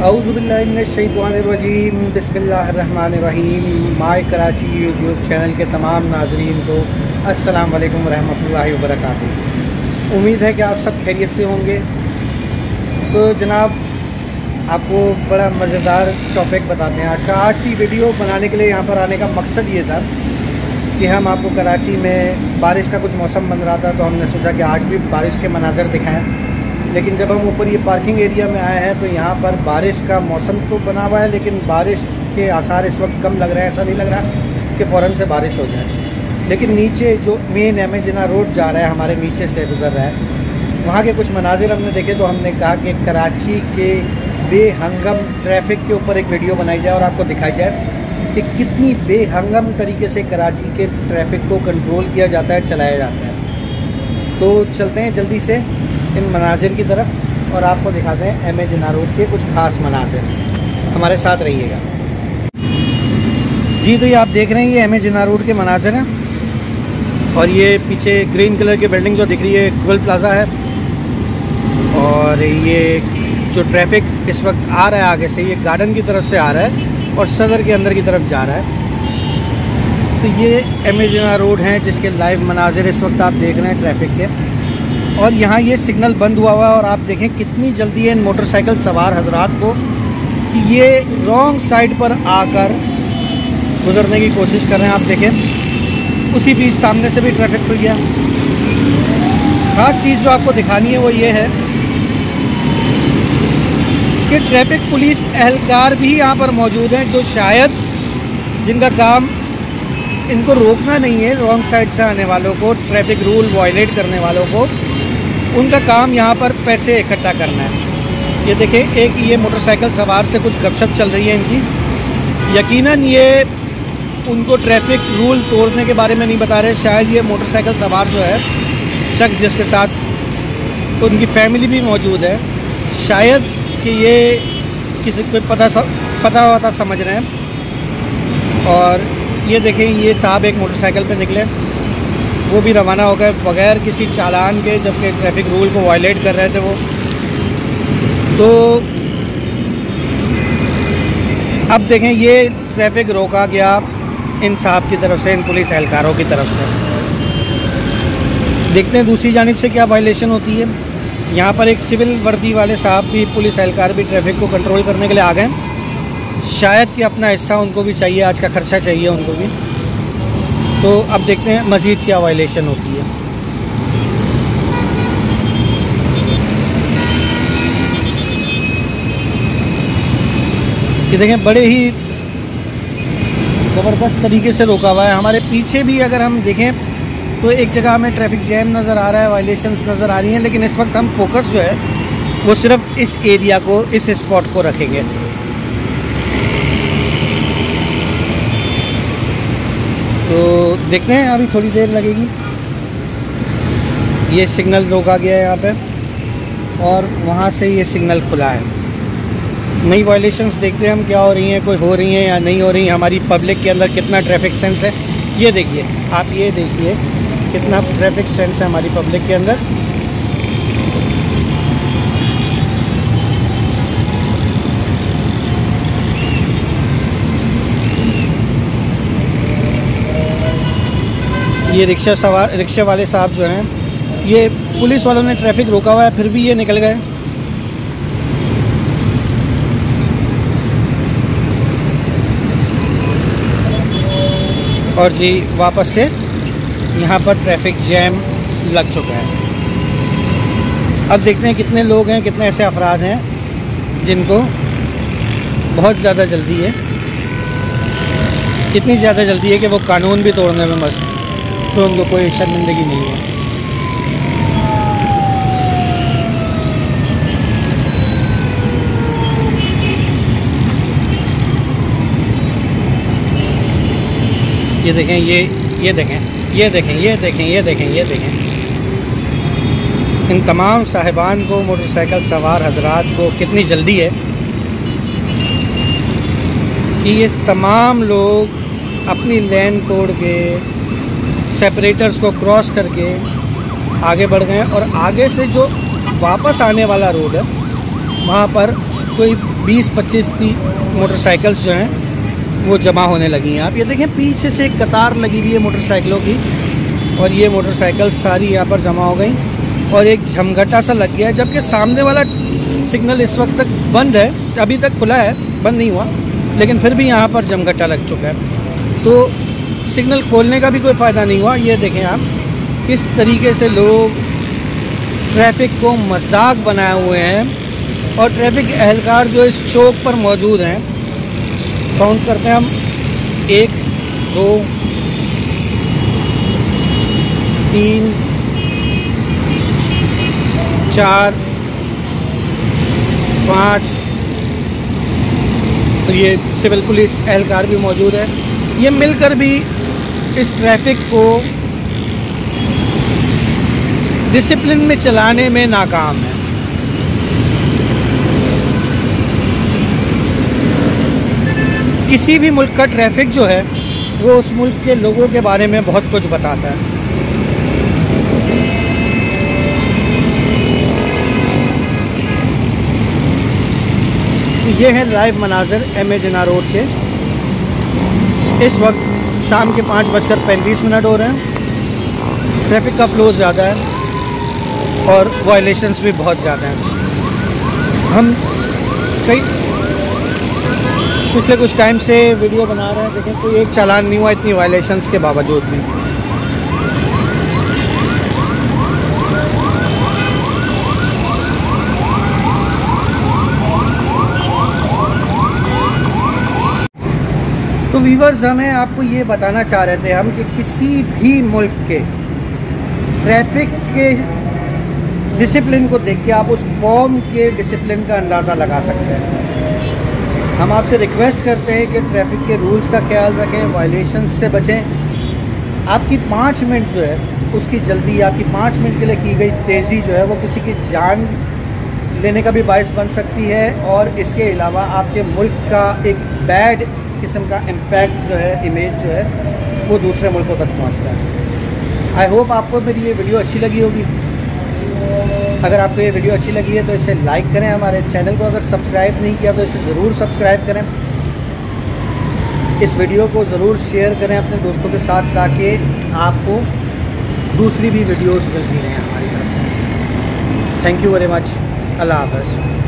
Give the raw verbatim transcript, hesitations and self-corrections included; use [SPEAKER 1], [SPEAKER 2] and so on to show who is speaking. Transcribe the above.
[SPEAKER 1] औज़ुबिल्लाहिमिनश्शैतानिर्रजीम बिस्मिल्लाहिर्रहमानिर्रहीम। My Karachi YouTube channel के तमाम नाजरीन को अस्सलाम वालेकुम रहमतुल्लाहि व बरकातुहू। उम्मीद है कि आप सब खैरियत से होंगे। तो जनाब, आपको बड़ा मज़ेदार टॉपिक बताते हैं आज का। आज की वीडियो बनाने के लिए यहाँ पर आने का मकसद ये था कि हम आपको कराची में बारिश का कुछ मौसम बन रहा था, तो हमने सोचा कि आज भी बारिश के मनाज़र दिखाएँ। लेकिन जब हम ऊपर ये पार्किंग एरिया में आए हैं तो यहाँ पर बारिश का मौसम तो बना हुआ है, लेकिन बारिश के आसार इस वक्त कम लग रहे हैं। ऐसा नहीं लग रहा कि फ़ौरन से बारिश हो जाए। लेकिन नीचे जो मेन एमेजिना रोड जा रहा है, हमारे नीचे से गुज़र रहा है, वहाँ के कुछ मनाजिर हमने देखे तो हमने कहा कि कराची के बेहंगम ट्रैफिक के ऊपर एक वीडियो बनाई जाए और आपको दिखाई जाए कि कितनी बेहंगम तरीके से कराची के ट्रैफिक को कंट्रोल किया जाता है, चलाया जाता है। तो चलते हैं जल्दी से इन मनाजिर की तरफ और आपको दिखाते हैं एम ए जिन्ना रोड के कुछ ख़ास मनाजिर। हमारे साथ रहिएगा जी। तो ये आप देख रहे हैं, ये एम ए जिन्ना रोड के मनाजिर हैं और ये पीछे ग्रीन कलर की बिल्डिंग जो दिख रही है गोल प्लाजा है। और ये जो ट्रैफिक इस वक्त आ रहा है आगे से, ये गार्डन की तरफ से आ रहा है और सदर के अंदर की तरफ जा रहा है। तो ये एम ए जिन्ना रोड हैं जिसके लाइव मनाजिर इस वक्त आप देख रहे हैं ट्रैफिक के। और यहाँ ये सिग्नल बंद हुआ हुआ है और आप देखें कितनी जल्दी है इन मोटरसाइकिल सवार हजरात को कि ये रॉन्ग साइड पर आकर गुजरने की कोशिश कर रहे हैं। आप देखें उसी बीच सामने से भी ट्रैफिक खुल गया। ख़ास चीज़ जो आपको दिखानी है वो ये है कि ट्रैफिक पुलिस एहलकार भी यहाँ पर मौजूद हैं, जो शायद जिनका काम इनको रोकना नहीं है, रॉन्ग साइड से आने वालों को, ट्रैफिक रूल वायलेट करने वालों को, उनका काम यहाँ पर पैसे इकट्ठा करना है। ये देखें, एक ये मोटरसाइकिल सवार से कुछ गपशप चल रही है इनकी। यकीनन ये उनको ट्रैफिक रूल तोड़ने के बारे में नहीं बता रहे। शायद ये मोटरसाइकिल सवार जो है शख्स जिसके साथ तो उनकी फैमिली भी मौजूद है, शायद कि ये किसी को पता पता वता समझ रहे हैं। और ये देखें, ये साहब एक मोटरसाइकिल पे निकले, वो भी रवाना हो गए बग़ैर किसी चालान के, जबकि ट्रैफिक रूल को वायलेट कर रहे थे वो। तो अब देखें, ये ट्रैफिक रोका गया इन साहब की तरफ से, इन पुलिस एहलकारों की तरफ से। देखते हैं दूसरी जानिब से क्या वायलेशन होती है। यहाँ पर एक सिविल वर्दी वाले साहब भी, पुलिस एहलकार भी ट्रैफिक को कंट्रोल करने के लिए आ गए। शायद कि अपना हिस्सा उनको भी चाहिए, आज का खर्चा चाहिए उनको भी। तो अब देखते हैं मज़ीद क्या वायलेशन होती है। ये देखें, बड़े ही ज़बरदस्त तरीके से रोका हुआ है। हमारे पीछे भी अगर हम देखें तो एक जगह हमें ट्रैफिक जैम नज़र आ रहा है, वायलेशंस नज़र आ रही हैं, लेकिन इस वक्त हम फोकस जो है वो सिर्फ इस एरिया को, इस स्पॉट को रखेंगे। तो देखते हैं, अभी थोड़ी देर लगेगी। ये सिग्नल रोका गया है यहाँ पे और वहाँ से ये सिग्नल खुला है। नई वायलेशंस देखते हैं हम क्या हो रही हैं, कोई हो रही हैं या नहीं हो रही हैं। हमारी पब्लिक के अंदर कितना ट्रैफिक सेंस है ये देखिए, आप ये देखिए कितना ट्रैफिक सेंस है हमारी पब्लिक के अंदर। ये रिक्शा सवार, रिक्शे वाले साहब जो हैं, ये पुलिस वालों ने ट्रैफिक रोका हुआ है फिर भी ये निकल गए। और जी वापस से यहाँ पर ट्रैफिक जैम लग चुका है। अब देखते हैं कितने लोग हैं, कितने ऐसे अफराद हैं जिनको बहुत ज़्यादा जल्दी है, इतनी ज़्यादा जल्दी है कि वो कानून भी तोड़ने में मस्त, तो उनको कोई शर्मिंदगी नहीं है। ये देखें, ये ये देखें, ये देखें, ये देखें, ये देखें, ये देखें। इन तमाम साहिबान को, मोटरसाइकिल सवार हजरात को कितनी जल्दी है कि ये तमाम लोग अपनी लेन तोड़ के, सेपरेटर्स को क्रॉस करके आगे बढ़ गए और आगे से जो वापस आने वाला रोड है वहाँ पर कोई बीस पच्चीस मोटरसाइकिल्स जो हैं वो जमा होने लगी हैं। आप ये देखें पीछे से एक कतार लगी हुई है मोटरसाइकिलों की, और ये मोटरसाइकिल सारी यहाँ पर जमा हो गई और एक झमघटा सा लग गया है, जबकि सामने वाला सिग्नल इस वक्त तक बंद है, अभी तक खुला है, बंद नहीं हुआ, लेकिन फिर भी यहाँ पर झमघटा लग चुका है। तो सिग्नल खोलने का भी कोई फ़ायदा नहीं हुआ। ये देखें आप किस तरीके से लोग ट्रैफिक को मजाक बनाए हुए हैं, और ट्रैफिक एहलकार जो इस चौक पर मौजूद हैं, काउंट करते हैं हम, एक दो तीन चार पाँच, तो ये सिविल पुलिस एहलकार भी मौजूद है। ये मिलकर भी इस ट्रैफिक को डिसिप्लिन में चलाने में नाकाम है। किसी भी मुल्क का ट्रैफिक जो है वो उस मुल्क के लोगों के बारे में बहुत कुछ बताता है। ये है लाइव मनाज़र एम ए जिन्ना रोड के। इस वक्त शाम के पाँच बजकर पैंतीस मिनट हो रहे हैं। ट्रैफिक का फ्लो ज़्यादा है और वायलेशंस भी बहुत ज़्यादा हैं। हम कई पिछले कुछ टाइम से वीडियो बना रहे हैं, देखें कोई एक चालान नहीं हुआ इतनी वायलेशंस के बावजूद भी। तो व्यूअर्स, हमें आपको ये बताना चाह रहे थे हम कि किसी भी मुल्क के ट्रैफिक के डिसिप्लिन को देख के आप उस कौम के डिसिप्लिन का अंदाज़ा लगा सकते हैं। हम आपसे रिक्वेस्ट करते हैं कि ट्रैफिक के रूल्स का ख्याल रखें, वायलेशन से बचें। आपकी पाँच मिनट जो है उसकी जल्दी, आपकी पाँच मिनट के लिए की गई तेज़ी जो है वो किसी की जान लेने का भी बायस बन सकती है, और इसके अलावा आपके मुल्क का एक बैड किस्म का इम्पैक्ट जो है, इमेज जो है वो दूसरे मुल्कों तक पहुँचता है। आई होप आपको मेरी ये वीडियो अच्छी लगी होगी। अगर आपको ये वीडियो अच्छी लगी है तो इसे लाइक करें। हमारे चैनल को अगर सब्सक्राइब नहीं किया तो इसे ज़रूर सब्सक्राइब करें। इस वीडियो को ज़रूर शेयर करें अपने दोस्तों के साथ, ताकि आपको दूसरी भी वीडियोस मिलती रहें हमारी तरफ। Thank you very much. अल्लाह हाफ़िज़।